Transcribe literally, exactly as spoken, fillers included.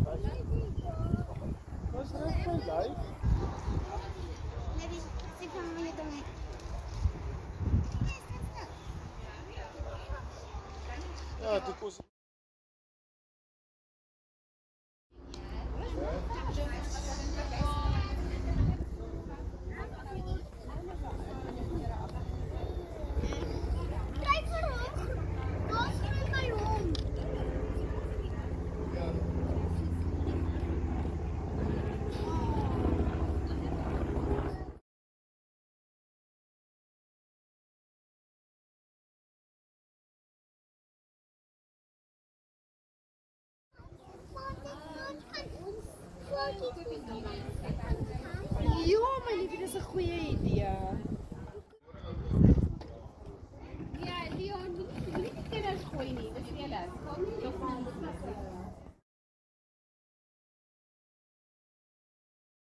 Was reg my lyf? Maybe sit van wat jy doen. Ja, toe kos Kyk vir hom. Waar is my hond? Ja, my liefie, dis 'n goeie idee. Ja, Leon, jy moet nie kinders gooi nie, dis julle. Kom nie.